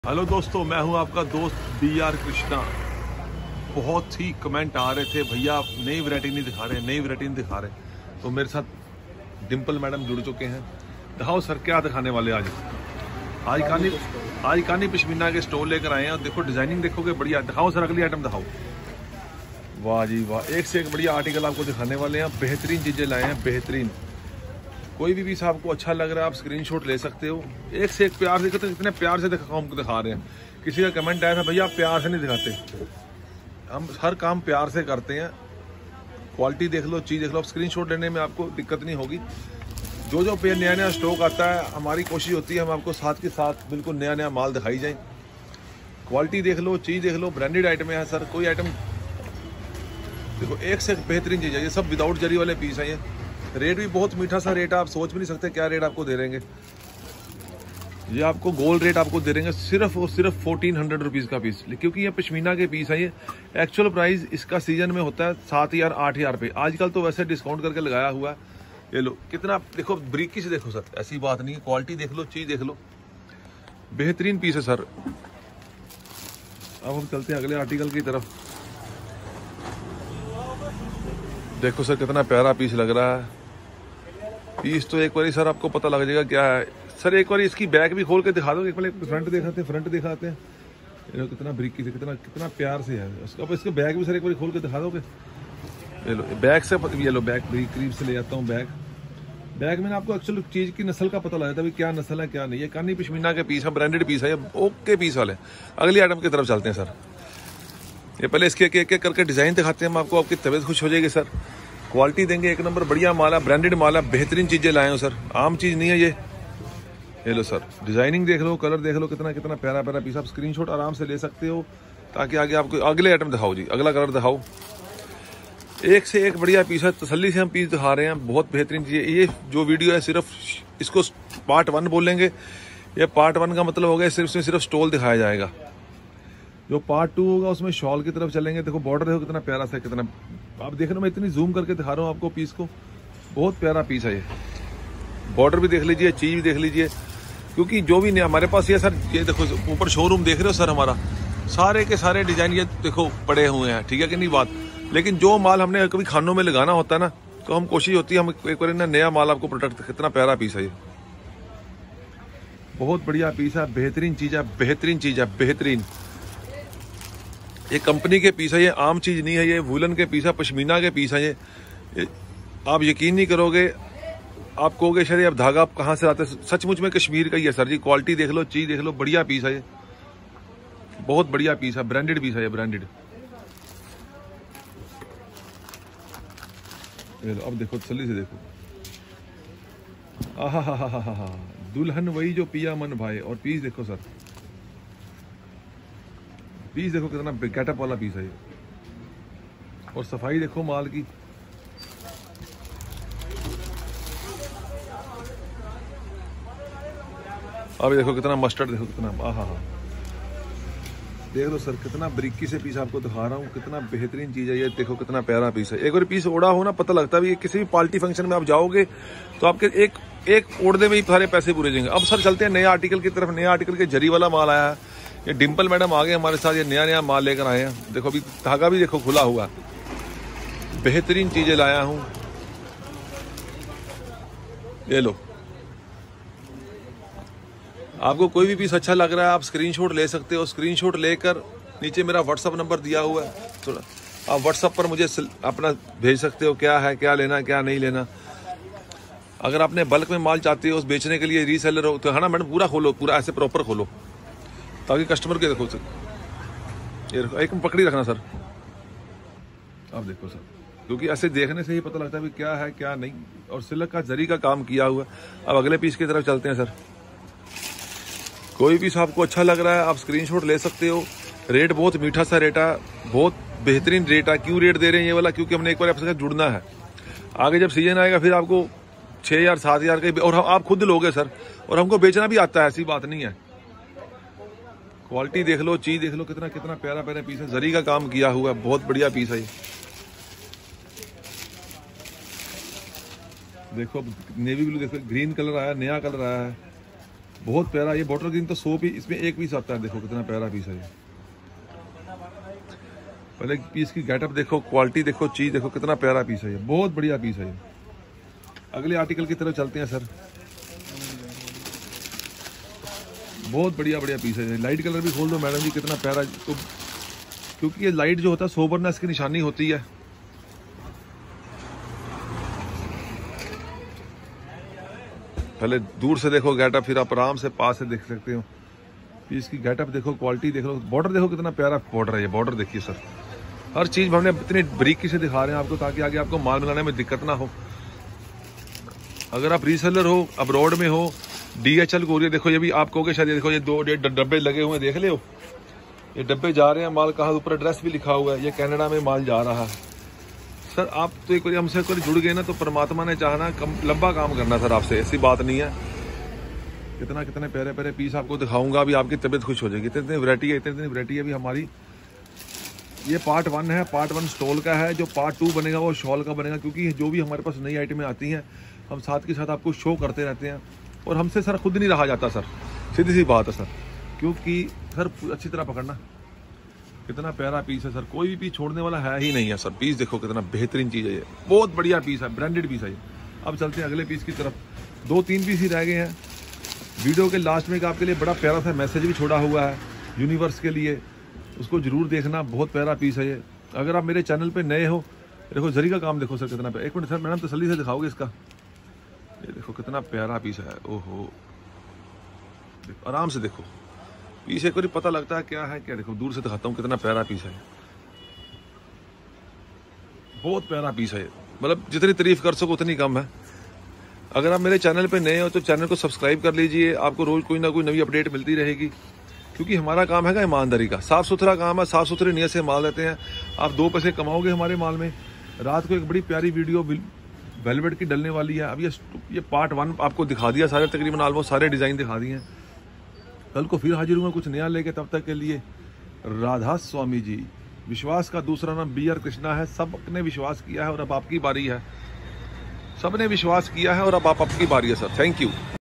Hello दोस्तों, मैं हूं आपका दोस्त BR कृष्णा। बहुत ही कमेंट आ रहे थे, भैया आप नई वैरायटी नहीं दिखा रहे, नई वैरायटी नहीं दिखा रहे। तो मेरे साथ डिम्पल मैडम जुड़ चुके हैं। दिखाओ सर, क्या दिखाने वाले आज कानी पश्मीना के स्टोल लेकर आए हैं। देखो डिजाइनिंग देखोगे बढ़िया। दिखाओ सर, अगली आइटम दिखाओ। वाह जी वाह, एक से एक बढ़िया आर्टिकल आपको दिखाने वाले हैं। बेहतरीन चीजें लाए हैं, बेहतरीन। कोई भी पीस आपको अच्छा लग रहा है आप स्क्रीनशॉट ले सकते हो। एक से एक प्यार से, कितने प्यार से दिखा रहे हैं। किसी का कमेंट आया था, भैया आप प्यार से नहीं दिखाते। हम हर काम प्यार से करते हैं। क्वालिटी देख लो, चीज़ देख लो, स्क्रीनशॉट लेने में आपको दिक्कत नहीं होगी। जो नया नया स्टॉक आता है, हमारी कोशिश होती है हम आपको साथ के साथ बिल्कुल नया नया माल दिखाई जाए। क्वालिटी देख लो, चीज़ देख लो, ब्रांडेड आइटम है सर। कोई आइटम देखो, एक से एक बेहतरीन चीज़ है। ये सब विदाउट जरी वाले पीस है। ये रेट भी बहुत मीठा सा रेट है, आप सोच भी नहीं सकते क्या रेट आपको दे देंगे। ये आपको गोल्ड रेट आपको दे देंगे सिर्फ और सिर्फ 1400 रुपीज़ का पीस, क्योंकि ये पश्मीना के पीस है। ये एक्चुअल प्राइस इसका सीजन में होता है 7000 8000 पे। आजकल तो वैसे डिस्काउंट करके लगाया हुआ है। ये लो कितना, देखो ब्रीकी से देखो सर, ऐसी बात नहीं है। क्वालिटी देख लो, चीज़ देख लो, बेहतरीन पीस है सर। अब हम चलते हैं अगले आर्टिकल की तरफ। देखो सर, कितना प्यारा पीस लग रहा है। पीस तो एक बार सर आपको पता लग जाएगा क्या है। सर एक बार इसकी बैक भी खोल के दिखा दो। एक बार फ्रंट दिखाते हैं। ये लो कितना ब्रीकी से, कितना प्यार से है। अब इसके बैक भी सर एक बार खोल के दिखा दोगे। ये लो बैक से, ये लो बैक करीब से ले जाता हूँ। बैक में आपको एक्चुअल चीज की नस्ल का पता लग जाता है, क्या नस्ल है क्या नहीं। ये कानी पश्मीना के पीस है, ब्रांडेड पीस है। ये ओके पीस वाले। अगली आइटम की तरफ चलते हैं सर। ये पहले इसके एक एक करके डिजाइन दिखाते हैं हम आपको, आपकी तबीयत खुश हो जाएगी सर। क्वालिटी देंगे एक नंबर, बढ़िया माल है, ब्रांडेड माल है, बेहतरीन चीजें लाए हो सर। आम चीज नहीं है ये लो सर, डिजाइनिंग देख लो, कलर देख लो, कितना प्यारा पीस। आप स्क्रीनशॉट आराम से ले सकते हो ताकि आगे आपको अगले आइटम दिखाओ जी, अगला कलर दिखाओ। एक से एक बढ़िया पीस है, तसल्ली से हम पीस दिखा रहे हैं। बहुत बेहतरीन चीज है। ये जो वीडियो है सिर्फ इसको पार्ट 1 बोलेंगे। ये पार्ट 1 का मतलब हो गया सिर्फ स्टॉल दिखाया जाएगा। जो पार्ट 2 होगा उसमें शॉल की तरफ चलेंगे। देखो बॉर्डर देखो कितना प्यारा सा, कितना आप देख रहे हो। मैं इतनी जूम करके दिखा रहा हूँ आपको पीस को। बहुत प्यारा पीस है ये। बॉर्डर भी देख लीजिए, चीज भी देख लीजिए, क्योंकि जो भी नहीं हमारे पास ये सर, ये देखो ऊपर शोरूम देख रहे हो सर हमारा, सारे के सारे डिजाइन ये देखो पड़े हुए हैं। ठीक है कि नहीं बात। लेकिन जो माल हमने कभी खानों में लगाना होता है ना, तो हम कोशिश होती है हम एक बार ना नया माल आपको प्रोडक्ट। कितना प्यारा पीस है ये, बहुत बढ़िया पीस है, बेहतरीन चीज है, बेहतरीन। ये कंपनी के पीस है, ये आम चीज नहीं है। ये वूलन के पीस है, पश्मीना के पीस है। ये आप यकीन नहीं करोगे, आप कहोगे सर अब धागा आप कहाँ से आते हैं। सचमुच में कश्मीर का ही है सर जी। क्वालिटी देख लो, चीज देख लो, बढ़िया पीस है ये, बहुत बढ़िया पीस है, ब्रांडेड पीस है ये, ब्रांडेड। अब देखो तसल्ली से देखो। आहा, दुल्हन वही जो पिया मन भाई। और पीस देखो सर, पीस देखो कितना गेटअप वाला पीस है ये। और सफाई देखो माल की। अब देखो कितना मस्टर्ड, देखो कितना, आहा, देख लो सर, कितना बारीकी से पीस आपको दिखा रहा हूँ। कितना बेहतरीन चीज है ये, देखो कितना प्यारा पीस है। एक बार पीस ओढ़ा हो ना, पता लगता है। किसी भी पार्टी फंक्शन में आप जाओगे तो आपके एक ओढ़ने में ही सारे पैसे पूरे जाएंगे। अब सर चलते हैं नए आर्टिकल की तरफ। नया आर्टिकल के जरी वाला माल आया है। ये डिम्पल मैडम आ गए हमारे साथ, ये नया माल लेकर आए हैं। देखो अभी धागा भी देखो खुला हुआ, बेहतरीन चीजें लाया हूं। ये लो, आपको कोई भी पीस अच्छा लग रहा है आप स्क्रीनशॉट ले सकते हो। स्क्रीनशॉट लेकर नीचे मेरा व्हाट्सअप नंबर दिया हुआ है, थोड़ा आप व्हाट्सअप पर मुझे अपना भेज सकते हो, क्या है, क्या लेना, क्या नहीं लेना। अगर आपने बल्क में माल चाहते हो बेचने के लिए, रीसेलर हो तो है ना मैडम, पूरा खोलो, पूरा ऐसे प्रॉपर खोलो ताकि कस्टमर के देखो सर। ये देखो, एक पकड़ी रखना सर। आप देखो सर, क्योंकि ऐसे देखने से ही पता लगता है क्या है क्या नहीं। और सिल्क का जरी का काम किया हुआ। अब अगले पीस की तरफ चलते हैं सर। कोई पीस आपको अच्छा लग रहा है आप स्क्रीनशॉट ले सकते हो। रेट बहुत मीठा सा रेट है, बहुत बेहतरीन रेट है। क्यों रेट दे रहे हैं ये वाला, क्योंकि हमने एक बार आपके साथ जुड़ना है। आगे जब सीजन आएगा फिर आपको 6000 7000 का, और आप खुद लोगे सर। और हमको बेचना भी आता है, ऐसी बात नहीं है। क्वालिटी देख लो, चीज देख लो, कितना प्यारा पीस है। जरी का काम किया हुआ है, बहुत बढ़िया पीस है ये। देखो नेवी ब्लू, देखो ग्रीन कलर आया, नया कलर आया है। बहुत प्यारा। ये बॉटल ग्रीन तो 100 पीस, इसमें एक पीस आता है। देखो कितना प्यारा पीस है ये। पहले पीस की गेटअप देखो, क्वालिटी देखो, चीज देखो, कितना प्यारा पीस है ये। बहुत बढ़िया पीस है ये। अगले आर्टिकल की तरफ चलते हैं सर। बहुत बढ़िया बढ़िया पीस है। लाइट कलर भी खोल दो मैडम जी, कितना प्यारा। तो क्योंकि ये लाइट जो होता है सोबरनेस की निशानी होती है। पहले दूर से देखो गेटअप, फिर आप आराम से पास से देख सकते हो। पीस की गेटअप देखो, क्वालिटी देखो, बॉर्डर देखो कितना प्यारा बॉर्डर है ये। बॉर्डर देखिए सर, हर चीज हमने इतनी बारीकी से दिखा रहे हैं आपको, ताकि आगे आपको माल मिलाने में दिक्कत ना हो। अगर आप रीसेलर हो, अब्रॉड में हो, DHL कोरियर, देखो ये भी आप कहोगे शायद, ये देखो ये 2 डब्बे लगे हुए हैं, देख ले हो ये डब्बे जा रहे हैं। माल कहाँ, ऊपर एड्रेस भी लिखा हुआ है, ये कनाडा में माल जा रहा है। सर आप तो एक बार हमसे एक बार जुड़ गए ना, तो परमात्मा ने चाहना लंबा काम करना सर आपसे, ऐसी बात नहीं है। कितने प्यारे प्यारे पीस आपको दिखाऊंगा, अभी आपकी तबीयत खुश हो जाएगी। इतनी वैरायटी है, इतनी वैरायटी है अभी हमारी। ये पार्ट 1 है, पार्ट 1 स्टॉल का है। जो पार्ट 2 बनेगा वो शॉल का बनेगा, क्योंकि जो भी हमारे पास नई आइटमें आती हैं हम साथ के साथ आपको शो करते रहते हैं। और हमसे सर खुद नहीं रहा जाता सर, सीधी सी बात है सर। क्योंकि सर अच्छी तरह पकड़ना, कितना प्यारा पीस है सर, कोई भी पीस छोड़ने वाला है ही नहीं है सर। पीस देखो कितना बेहतरीन चीज़ है ये, बहुत बढ़िया पीस है, ब्रांडेड पीस है ये। अब चलते हैं अगले पीस की तरफ। 2-3 पीस ही रह गए हैं। वीडियो के लास्ट में आपके लिए बड़ा प्यारा सा मैसेज भी छोड़ा हुआ है यूनिवर्स के लिए, उसको जरूर देखना। बहुत प्यारा पीस है ये। अगर आप मेरे चैनल पे नए हो, देखो जरी का काम देखो सर कितना प्यारा। एक मिनट सर, मैडम तसल्ली से दिखाओगे इसका। ये देखो कितना प्यारा पीस है। ओहो, आराम से देखो पीस, एक बार पता लगता है क्या है क्या। देखो दूर से दिखाता हूँ, कितना प्यारा पीस है, बहुत प्यारा पीस है। मतलब जितनी तारीफ कर सको उतनी कम है। अगर आप मेरे चैनल पे नए हो तो चैनल को सब्सक्राइब कर लीजिए, आपको रोज कोई ना कोई नई अपडेट मिलती रहेगी। क्योंकि हमारा काम है ईमानदारी का, साफ सुथरा काम है, साफ सुथरी नीयत से माल देते हैं। आप 2 पैसे कमाओगे हमारे माल में। रात को एक बड़ी प्यारी वीडियो वेलवेट की डलने वाली है। अब ये पार्ट 1 आपको दिखा दिया, सारे तकरीबन ऑलमोस्ट सारे डिजाइन दिखा दिए हैं। कल को फिर हाजिर हूँ कुछ नया लेके, तब तक के लिए राधा स्वामी जी। विश्वास का दूसरा नाम BR कृष्णा है। सबने विश्वास किया है और अब आपकी बारी है। सबने विश्वास किया है और अब आपकी बारी है सर। Thank you.